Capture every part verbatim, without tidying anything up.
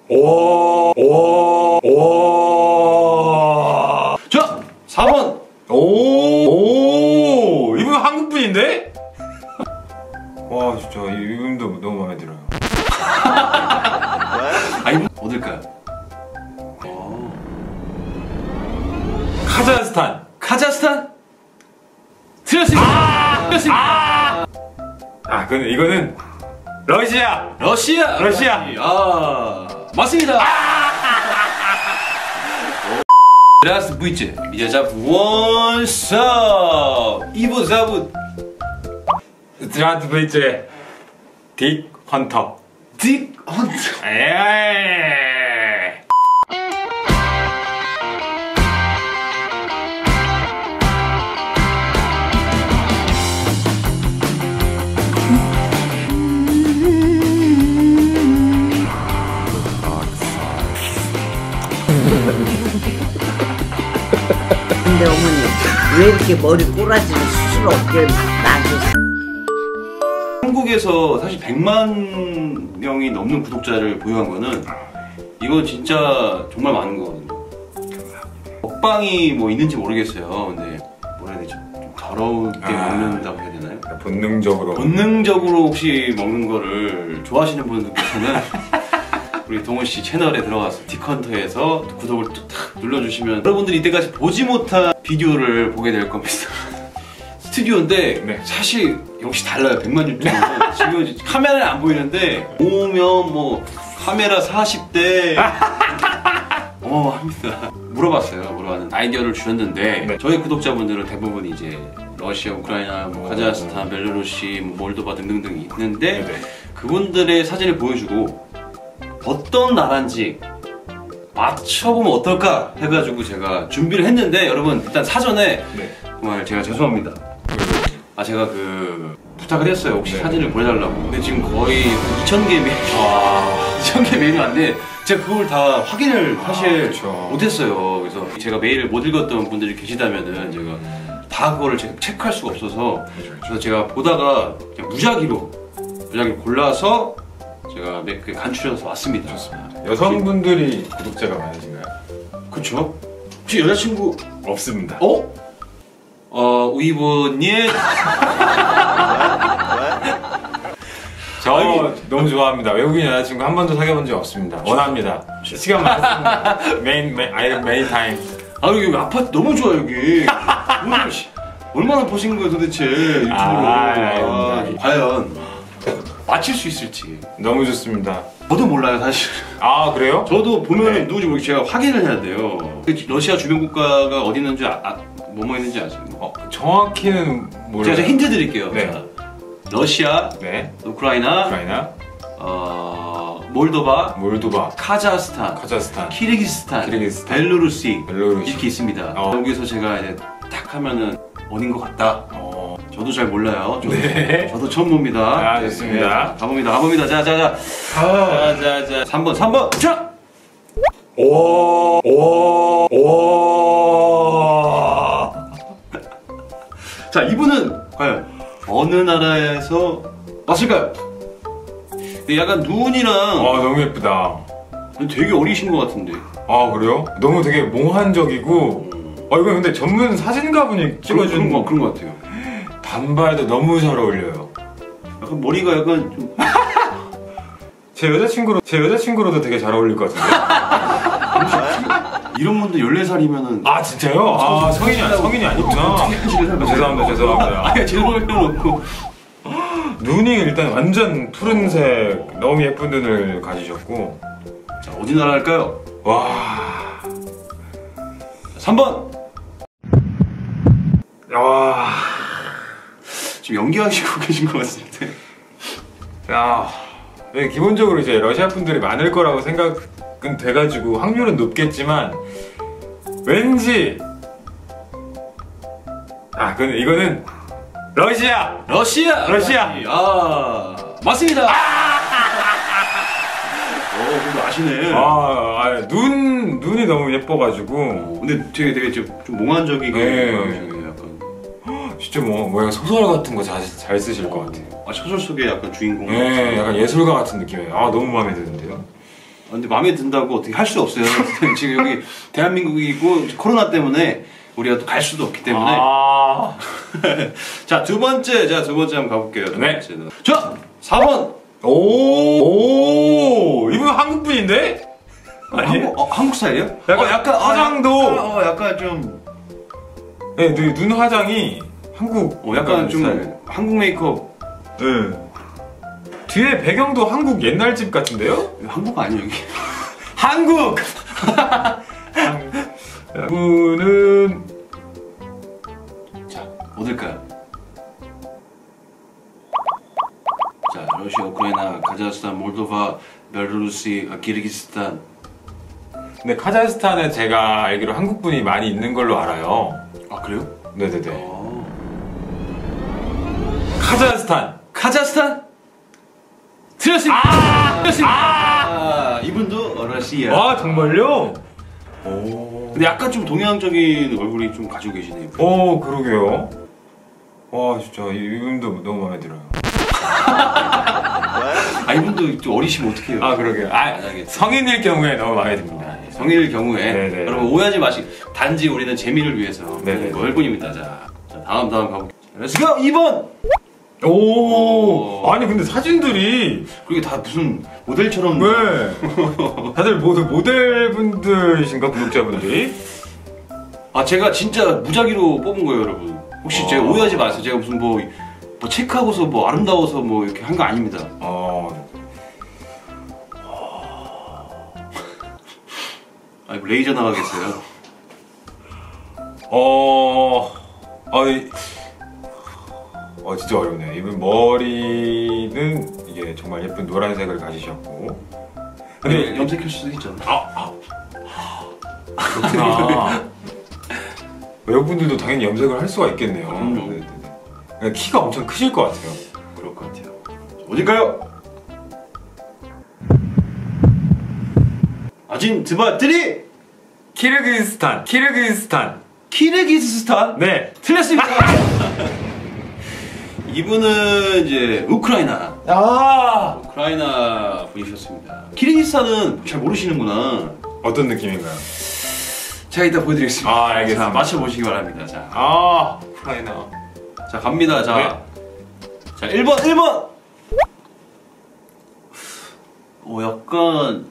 오, 오, 오. 자, 사 번. 오, 오. 이분 한국 분인데? 와, 진짜 이분도 너무 마음에 들어요. 아니, 어딜까요? 어. 카자흐스탄. 카자흐스탄? 틀렸습니다. 아! 틀렸습니다. 아, 아 근데 이거는 러시아. 러시아. 러시아. 아, 맞습니다. Здравствуйте, меня зовут 원섭. 이분 зовут Здравствуйте, 딕 헌터. 딕 헌터. 에이. 근데 어머니 왜 이렇게 머리 꼬라지를 수술 없게 놔줬어? 한국에서 사실 백만 명이 넘는 구독자를 보유한 거는 이건 진짜 정말 많은 거거든요. 먹방이 뭐 있는지 모르겠어요. 근데 뭐라 해야 되죠? 좀 더럽게 아, 먹는다고 해야 되나요? 본능적으로. 본능적으로 혹시 먹는 거를 좋아하시는 분들께서는 우리 동훈 씨 채널에 들어가서 딕헌터에서 구독을 탁 눌러주시면 여러분들이 이때까지 보지 못한 비디오를 보게 될 겁니다. 스튜디오인데 네. 사실 역시 달라요. 백만 유튜브. 지금 카메라는 안 보이는데 오면 뭐 카메라 사십 대 어 합니다. 물어봤어요. 물어봤는데 아이디어를 주셨는데 네. 저희 구독자분들은 대부분 이제 러시아, 우크라이나, 뭐 카자흐스탄, 벨라루시, 뭐 몰도바 등등등이 있는데 네네. 그분들의 사진을 보여주고 어떤 나라인지 맞춰보면 어떨까 해가지고 제가 준비를 했는데 여러분 일단 사전에 네. 정말 제가 죄송합니다. 아 제가 그 부탁을 했어요. 혹시 네. 사진을 보내달라고. 근데 지금 거의 이천 개 메일 아, 이천 개 메일이 왔는데 제가 그걸 다 확인을 사실 그쵸. 못했어요. 그래서 제가 메일을 못 읽었던 분들이 계시다면은 제가 다 그거를 제가 체크할 수가 없어서 그래서 제가 보다가 그냥 무작위로 무작위로 골라서 제가 몇 개 간추려서 왔습니다. 좋습니다. 여성분들이 구독자가 많으신가요? 그쵸? 혹시 여자친구 없습니다. 어? 어, 이분이 저 아니, 너무 좋아합니다. 외국인 여자친구 한 번도 사귀어본 적 없습니다. 원합니다. 시간 많습니다. 메인 메인 아이 메인 타임. 아 여기 아파트 너무 좋아 여기. 오늘 씨, 얼마나 보신 거예요 도대체 유튜브로? 아, 아, 아닙니다. 과연 맞힐 수 있을지 너무 좋습니다. 저도 몰라요 사실. 아 그래요? 저도 보면 네. 누군지 모르게 제가 확인을 해야 돼요. 러시아 주변 국가가 어디 있는지 아, 아, 뭐뭐 있는지 아시나요? 어, 정확히는 몰라요. 제가 힌트 드릴게요. 네. 자, 러시아, 네. 우크라이나, 우크라이나, 어, 몰도바, 몰도바, 카자흐스탄, 카자흐스탄, 키르기스탄, 키르기스탄, 벨루루시 벨로루시 이렇게 있습니다. 어. 여기서 제가 이제 딱 하면은 어딘 것 같다. 어. 저도 잘 몰라요. 저도, 네. 저도 처음 봅니다. 아, 좋습니다. 네, 가봅니다. 가봅니다. 자, 자, 자. 아. 자, 자, 자. 삼 번, 삼 번. 자! 오, 오, 오. 자, 이분은 과연 어느 나라에서 왔을까요? 근데 약간 눈이랑 아 너무 예쁘다. 되게 어리신 것 같은데. 아 그래요? 너무 되게 몽환적이고. 아 이거 근데 전문 사진가분이 찍어준 그런 거, 그런 거 같아요. 단발도 너무 잘 어울려요. 약간 머리가 약간 좀. 제 여자친구로 제 여자친구로도 되게 잘 어울릴 것 같은데. 이런 분들 열네 살이면은. 아 진짜요? 아 성인이 아니, 성인이 아니구나. 아, 죄송합니다, 죄송합니다. 아니, 제일 필요 없고. 눈이 일단 완전 푸른색, 너무 예쁜 눈을 가지셨고. 자, 어디 나라 할까요? 와, 삼 번. 와, 지금 연기하시고 계신 것 같은데. 야, 네, 기본적으로 이제 러시아 분들이 많을 거라고 생각은 돼가지고 확률은 높겠지만 왠지 아 근데 이거는 러시아. 러시아. 러시아. 아, 맞습니다. 어, 그래도 아시네. 아, 아, 눈 눈이 너무 예뻐가지고 어, 근데 되게 되게 좀, 좀 몽환적이고 네. 약간. 진짜 뭐 뭐야 소설 같은 거 잘 쓰실 것 같아요. 아, 소설 속에 약간 주인공. 네, 약간 예술가 같은 느낌이에요. 아 너무 마음에 드는데요. 근데 마음에 든다고 어떻게 할 수 없어요. 지금 여기 대한민국이고 코로나 때문에 우리가 또 갈 수도 없기 때문에. 아. 자, 두 번째, 자, 두 번째 한번 가볼게요. 두 네. 번째는. 자, 사 번. 오, 오, 이분 한국 분인데? 아니? 한국, 어, 한국 스타일이요? 약간, 어, 약간 화장도. 어, 약간, 어, 약간 좀. 네, 눈, 눈 화장이 한국. 어, 약간 좀 스타일. 한국 메이크업. 네. 뒤에 배경도 한국 옛날 집 같은데요? 한국 아니에요, 여기? 한국! 이분은 자, 어딜까요? 자, 러시아, 우크라이나, 카자흐스탄, 몰도바, 벨루루시, 아, 키르기스탄. 근데 카자흐스탄에 제가 알기로 한국 분이 많이 있는 걸로 알아요. 아, 그래요? 네네네. 어. 카자흐스탄. 카자흐스탄? 틀렸습니다. 아! 틀렸습니다. 아, 이분도 러시아. 아 정말요? 오. 근데 약간 좀 동양적인 얼굴이 좀 가지고 계시네요. 오 그러게요. 와 진짜 이분도 너무 마음에 들어요. 아, 이분도 좀 어리시면 어떡해요? 아 그러게요. 아 만약에 성인일 경우에 너무 마음에 듭니다. 성인일 경우에 네네. 여러분 오해하지 마시고 단지 우리는 재미를 위해서 네네. 걸 뿐입니다. 자, 자, 다음 다음 가볼게요. 렛츠고! 이 번! 오. 오. 아니 근데 사진들이 그게 다 무슨 모델처럼. 왜? 다들 모두 모델분들이신가 구독자분들이? 아, 제가 진짜 무작위로 뽑은 거예요, 여러분. 혹시 아. 제가 오해하지 마세요. 제가 무슨 뭐, 뭐 체크하고서 뭐 아름다워서 뭐 이렇게 한 거 아닙니다. 어. 아, 이거 레이저 나가겠어요. 어. 아니. 어 진짜 어렵네요. 이분 머리는 이게 정말 예쁜 노란색을 가지셨고. 근데 근데 염색할 수도 있잖아. 아, 아. 그렇구나. 외국분들도 당연히 염색을 할 수가 있겠네요. 그럼요. 네네네. 그러니까 키가 엄청 크실 것 같아요. 그럴 것 같아요. 어딜까요? 아진 드바 트리! 키르기스탄, 키르기스탄. 키르기스스탄? 네. 틀렸습니다. 이분은 이제 우크라이나. 아. 우크라이나 분이셨습니다. 키르기스탄은 잘 모르시는구나. 어떤 느낌인가요? 제가 이따 보여드리겠습니다. 아, 알겠습니다. 자, 맞춰보시기 바랍니다. 자, 아, 우크라이나. 자 갑니다. 자, 네. 자 일 번, 일 번. 어, 약간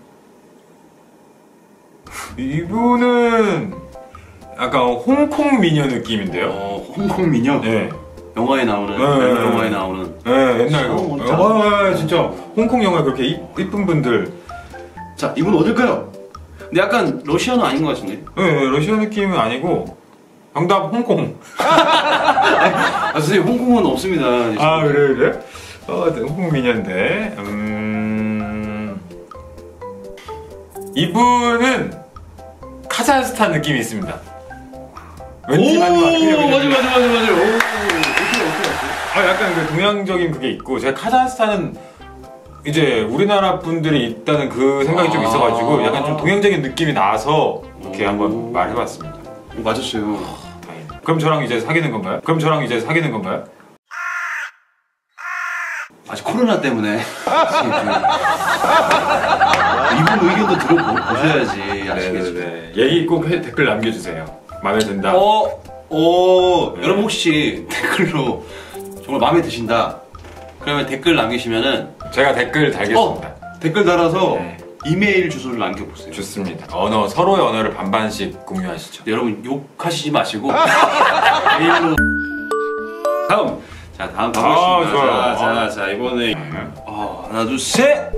이분은 약간 홍콩 미녀 느낌인데요. 어, 홍콩 미녀. 네. 영화에 나오는, 네. 옛날 영화에 나오는. 네, 옛날 거. 어, 진짜. 와, 진짜 홍콩 영화 그렇게 이, 이쁜 분들. 자, 이분 어딜까요? 근데 약간 러시아는 아닌 것 같은데. 네, 러시아 느낌은 아니고 정답 홍콩. 아, 선생님 홍콩은 없습니다. 아, 그래 그래? 어, 홍콩 미녀인데. 음. 이분은 카자흐스탄 느낌이 있습니다. 왠지 오, 맞는 것 같아요. 맞아, 맞아, 맞아, 맞아. 오, 어떻게, 어떻게 알았어요? 아, 약간 그 동양적인 그게 있고, 제가 카자흐스탄은 이제 우리나라 분들이 있다는 그 생각이 좀 아. 있어가지고 약간 좀 동양적인 느낌이 나서 이렇게 오. 한번 말해봤습니다. 오, 맞았어요. 다행이다. 그럼 저랑 이제 사귀는 건가요? 그럼 저랑 이제 사귀는 건가요? 아직 코로나 때문에 이분 의견도 들어보셔야지 아시겠죠? 네네네. 얘기 꼭 해, 댓글 남겨주세요. 마음에 든다. 어, 어, 네. 여러분 혹시 댓글로 정말 마음에 드신다. 그러면 댓글 남기시면은 제가 댓글 달겠습니다. 어, 댓글 달아서 네. 이메일 주소를 남겨보세요. 좋습니다. 언어 서로의 언어를 반반씩 공유하시죠. 네, 여러분 욕하시지 마시고 메일로. 다음, 자 다음 가보겠습니다. 아, 좋아요. 자, 아. 자, 자 이번에 네. 어, 하나, 둘, 셋.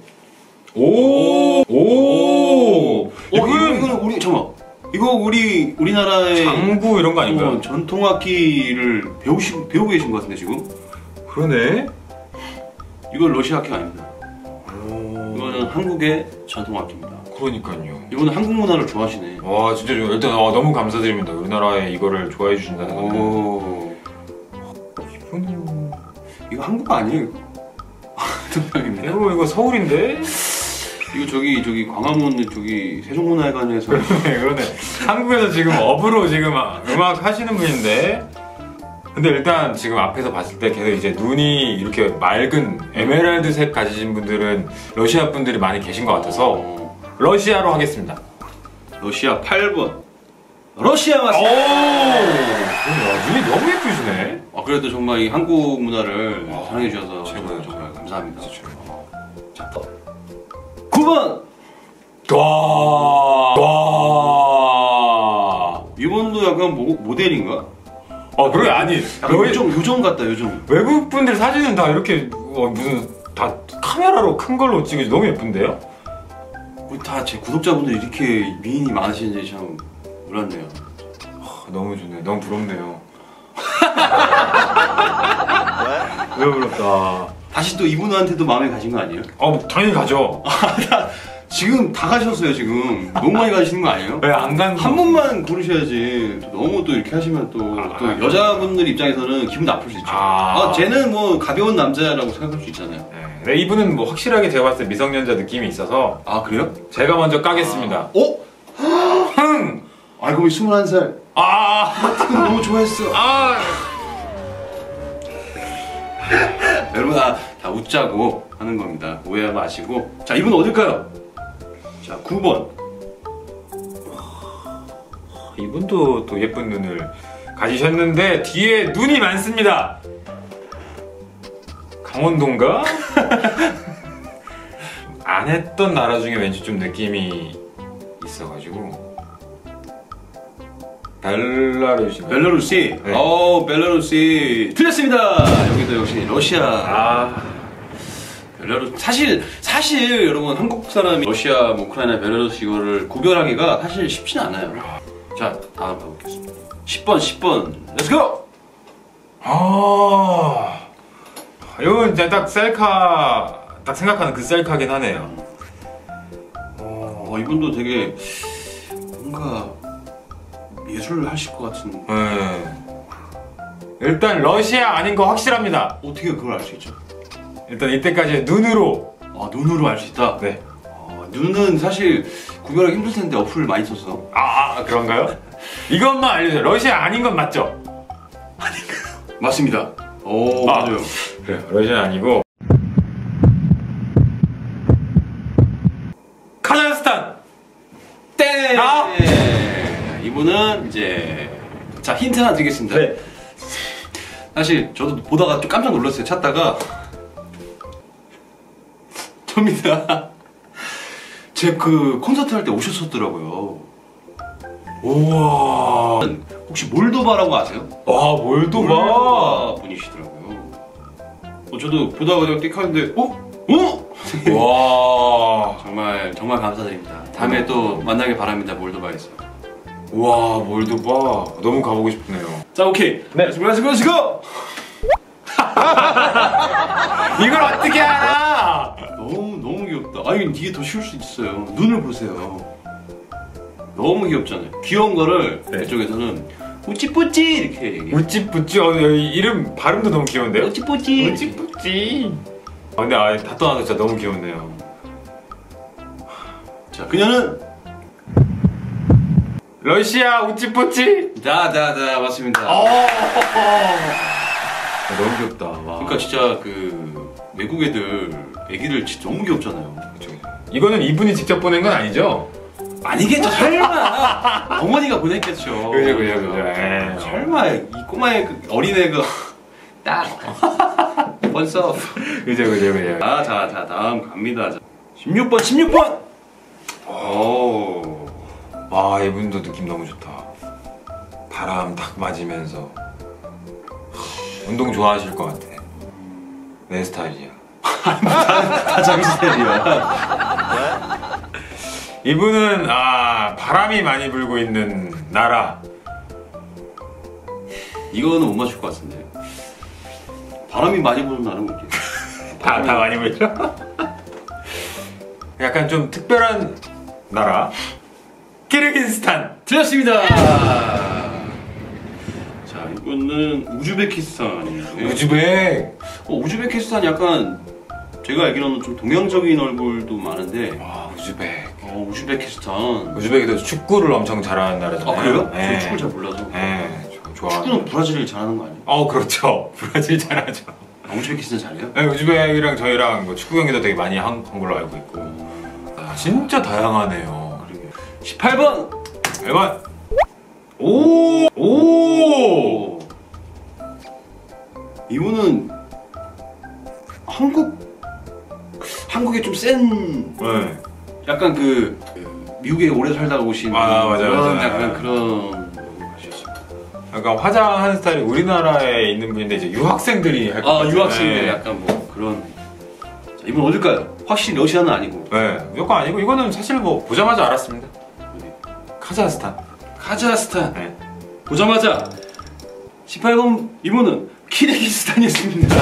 오, 오, 어, 이거 이거는 우리 잠깐. 이거 우리 우리나라의 장구 이런 거 아닌가요? 어, 전통 악기를 배우시 배우고 계신 것 같은데 지금? 그러네. 이거 러시아 악기 아닙니다. 오, 이거는 한국의 전통 악기입니다. 그러니까요. 이거는 한국 문화를 좋아하시네. 와 진짜 좀 일단 어, 너무 감사드립니다. 우리나라에 이거를 좋아해 주신다는 건데. 오, 이거는 이거 한국 아니에요? 동양입니다. 이거 이거 서울인데? 이거 저기 저기 광화문 저기 세종문화회관에서 네, 그러네. 한국에서 지금 업으로 지금 음악 하시는 분인데. 근데 일단 지금 앞에서 봤을 때 계속 이제 눈이 이렇게 맑은 에메랄드색 가지신 분들은 러시아 분들이 많이 계신 것 같아서 러시아로 하겠습니다. 러시아 팔 번. 러시아 맞습니다. 오, 눈이 너무 예쁘시네. 아, 그래도 정말 이 한국 문화를 아, 사랑해 주셔서 최고예요. 정말, 정말 감사합니다. 최고. 자, 구 번. 와, 와. 이분도 약간 모, 모델인가? 어, 그래 아니. 약간 왜 요정 요정 같다 요정. 외국 분들 사진은 다 이렇게 어, 무슨 다 카메라로 큰 걸로 찍으지 너무 예쁜데요? 다 제 구독자분들이 이렇게 미인이 많으신지 참 몰랐네요. 아, 너무 좋네. 너무 부럽네요. 왜 부럽다. 다시 또 이분한테도 마음에 가신 거 아니에요? 어, 당연히 가죠. 지금 다 가셨어요 지금. 너무 많이 가시는 거 아니에요? 왜 안 간? 한 번만 고르셔야지. 또 너무 또 이렇게 하시면 또, 아, 또 아, 여자분들 입장에서는 기분 나쁠 수 있죠. 아. 아, 쟤는 뭐 가벼운 남자라고 생각할 수 있잖아요. 네, 근데 이분은 뭐 확실하게 제가 봤을 때 미성년자 느낌이 있어서 아, 그래요? 제가 먼저 까겠습니다. 어? 흥! 알고 보니 스물한 살. 아, 지금 너무 좋아했어. 아, 여러분 다, 다 웃자고 하는 겁니다. 오해 마시고. 자, 이분 어딜까요? 자, 구 번. 이분도 또 예쁜 눈을 가지셨는데 뒤에 눈이 많습니다. 강원도인가? 안 했던 나라 중에 왠지 좀 느낌이 있어가지고 벨라루시. 벨라루시. 네. 어, 벨라루시. 틀렸습니다. 여기도 역시 러시아. 아, 벨라루시. 사실 사실 여러분 한국 사람이 러시아, 뭐 우크라이나, 벨라루시 이거를 구별하기가 사실 쉽지는 않아요. 자, 다음 가보겠습니다. 십 번, 십 번. 렛츠고! 아, 이건 이제 딱 셀카 딱 생각하는 그 셀카긴 하네요. 어, 이분도 되게 뭔가 예술을 하실 것 같은. 네. 일단 러시아 아닌 거 확실합니다. 어떻게 그걸 알 수 있죠? 일단 이때까지 눈으로. 아, 눈으로 알 수 있다? 네. 어, 눈은 사실 구별하기 힘들 텐데 어플을 많이 써서. 아, 아 그런가요? 이것만 알려주세요. 러시아 아닌 건 맞죠? 맞습니다. 오, 아. 맞아요. 그래, 러시아 아니고 카자흐스탄. 땡! 아. 이분은 이제 자, 힌트 하나 드리겠습니다. 네. 사실 저도 보다가 좀 깜짝 놀랐어요. 찾다가 접니다. 제 그 콘서트 할 때 오셨었더라고요. 우와. 혹시 몰도바라고 아세요? 와, 몰도바. 몰도바 분이시더라고요. 어, 저도 보다가 그냥 띡 하는데 어? 어? 와. 정말 정말 감사드립니다. 다음에 또 만나길 바랍니다. 몰도바에서. 와, 몰도바. 너무 가보고 싶네요. 자, 오케이. 네. 렛츠고 렛츠고 렛츠고! 이걸 어떻게 알아? 너무 너무 귀엽다. 아니, 이게 더 쉬울 수 있어요. 눈을 보세요. 너무 귀엽잖아요. 귀여운 거를 네. 이쪽에서는 우찌뿌찌 이렇게 얘기해요. 우찌뿌찌. 어, 이 이름 발음도 너무 귀여운데요? 우찌뿌찌. 우찌뿌찌. 아, 근데 아, 다 떠나서 진짜 너무 귀엽네요. 자, 그녀는 러시아 우찌뿌찌. 다다다 맞습니다. 어. 아, 너무 귀엽다. 와. 그러니까 진짜 그 외국 애들 애기들 진짜 너무 귀엽잖아요. 그쵸, 그쵸. 이거는 이분이 직접 보낸 건 아니죠? 아니겠죠, 설마. 어머니가 보냈겠죠. 그죠, 그죠, 그죠. 에이. 설마 이 꼬마의 그 어린애 그 딱 번서. 그죠, 그죠, 그죠. 아, 자, 자, 다음 갑니다. 자. 십육 번, 십육 번. 오. 와, 이분도 느낌 너무 좋다. 바람 딱 맞으면서 운동 좋아하실 것 같아. 내 스타일이야. 다 자기 스타일이야. 이분은 아 바람이 많이 불고 있는 나라. 이거는 못 맞출 것 같은데. 바람이 많이 부는 나는 뭐지? 다, 다 많이 불죠? 약간 좀 특별한 나라. 키르기스탄. 틀렸습니다. 자, 이거는 우즈베키스탄이에요. 우즈벡. 어, 우즈베키스탄 약간 제가 알기로는 좀 동양적인 얼굴도 많은데. 와, 우즈벡. 어, 우즈베키스탄. 우즈벡도 축구를 엄청 잘하는 나라잖아요. 아, 그래요? 네. 저 축구를 잘 몰라서. 네, 저 좋아. 축구는 브라질이 잘하는 거 아니에요? 어, 그렇죠. 브라질 잘하죠. 아, 우즈베키스탄 잘해요? 네, 우즈벡이랑 저희랑 뭐 축구 경기도 되게 많이 한, 한 걸로 알고 있고. 아, 진짜 다양하네요. 십팔 번. 일 번. 오! 오! 이분은 한국 한국에 좀 센 네. 약간 그, 그 미국에 오래 살다가 오신 아, 맞아요, 그런 맞아요. 약간 그런 하셨어요. 약간 화장하는 스타일이 우리나라에 있는 분인데 이제 유학생들이 할 것 아 같아요. 유학생들 네. 약간 뭐 그런. 자, 이분 어딜까요? 확실히 러시아는 아니고. 네, 무조건 아니고 이거는 사실 뭐 보자마자 알았습니다. 카자흐스탄. 카자흐스탄. 네. 보자마자 십팔 번 이분은 키르기스탄이었습니다.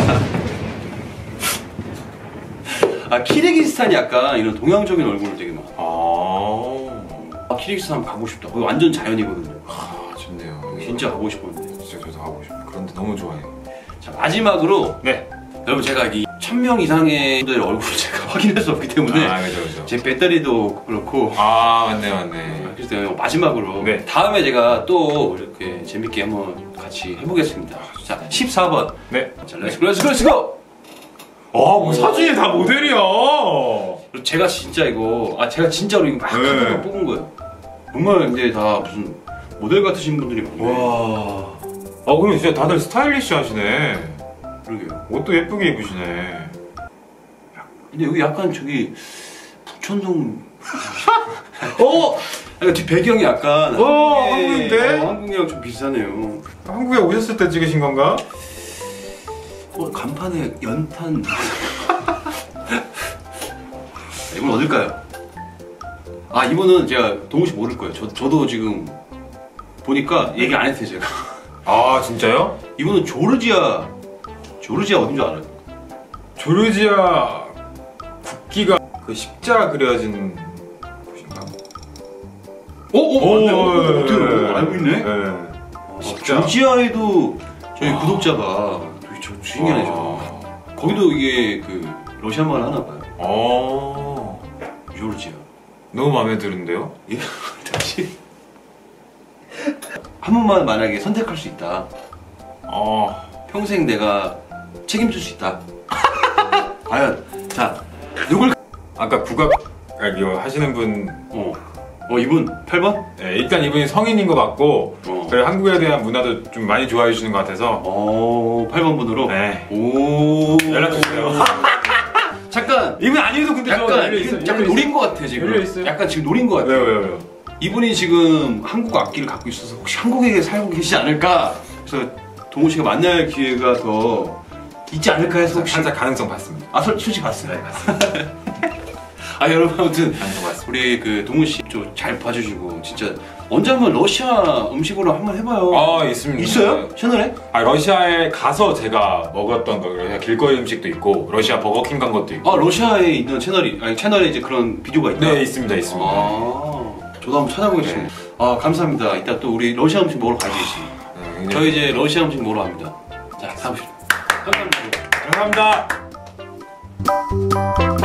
아 키르기스탄이 약간 이런 동양적인 얼굴을 되게 많아. 아, 아 키르기스탄 가고 싶다. 거기 완전 자연이거든요. 아 좋네요. 진짜 가고 싶었는데. 진짜 저도 가고 싶어요. 그런데 너무 좋아해요. 자 마지막으로 네. 여러분 제가 이 천 명 이상의 분들의 얼굴을 제가 확인할 수 없기 때문에 아, 그죠, 그죠. 제 배터리도 그렇고. 아, 맞네, 맞네. 그래서 마지막으로 네. 다음에 제가 또 이렇게 재밌게 한번 같이 해보겠습니다. 자 십사 번. 네. 자 렛츠고 렛츠고 렛츠고. 아, 뭐 사진이 다 모델이야. 그리고 제가 진짜 이거 아 제가 진짜로 이거 막 네. 한번 뽑은 거예요. 정말 근데 다 무슨 모델 같으신 분들이 많네. 와. 아, 그럼 진짜 다들 스타일리시 하시네. 그러게요. 옷도 예쁘게 입으시네. 근데 여기 약간 저기 북촌동 어? 약간 뒷 배경이 약간 어, 한국의- 한국인데? 어, 한국이랑 좀 비슷하네요. 한국에 오셨을 때 찍으신 건가? 어, 간판에 연탄 이건 어딜까요? 아 이분은 제가 동훈 씨 모를 거예요. 저, 저도 지금 보니까 얘기 안 했어요 제가. 아, 진짜요? 이분은 조르지아 조르지아 어딘 줄 알아요? 조르지아 국기가 그 십자 그려진 곳인가? 오, 오, 맞네. 오, 네, 어떻게 네, 알고 있네? 네. 아, 십자. 조르지아에도 저희 아. 구독자가 되게 저, 신기하네 저. 거기도 이게 그 러시아 말 하나 봐요. 어. 조르지아. 너무 마음에 드는데요? 예? 다시 한 번만 만약에 선택할 수 있다. 어. 평생 내가 책임질 수 있다. 과연 자 누굴? 아까 국악 이거 하시는 분, 어, 어 이분 팔 번? 네, 일단 이분이 성인인 것 같고, 어. 그리고 한국에 대한 문화도 좀 많이 좋아해 주시는 것 같아서. 어, 팔 번 분으로. 네. 오. 연락 주세요. 잠깐. 이분 아니어도 근데 저 약간 열려 있어요. 이분 약간 열려 노린 것 같아 지금. 열려 있어요? 약간 지금 노린 것 같아. 왜요, 왜요, 왜요? 이분이 지금 한국 악기를 갖고 있어서 혹시 한국에 살고 계시지 않을까? 그래서 동훈 씨가 만날 기회가 더 있지 않을까 해서 혹시. 살짝 가능성 봤습니다. 아, 솔- 솔직히 봤어요. 네, 봤습니다. 아, 여러분 아무튼 가능성 봤습니다. 우리 그 동훈 씨 좀 잘 봐주시고 진짜 언제 한번 러시아 음식으로 한번 해봐요. 아, 있습니다. 있어요? 채널에? 아, 러시아에 가서 제가 먹었던 거, 러시아 길거리 음식도 있고, 러시아 버거킹 간 것도 있고. 아, 러시아에 있는 채널이 아니 채널에 이제 그런 비디오가 있나? 네, 있습니다, 있습니다. 아, 저도 한번 찾아보겠습니다. 아, 감사합니다. 이따 또 우리 러시아 음식 먹으러 가야지. 네, 굉장히- 저희 이제 러시아 음식 먹으러 갑니다. 자, 가보시죠. 감사합니다. 감사합니다.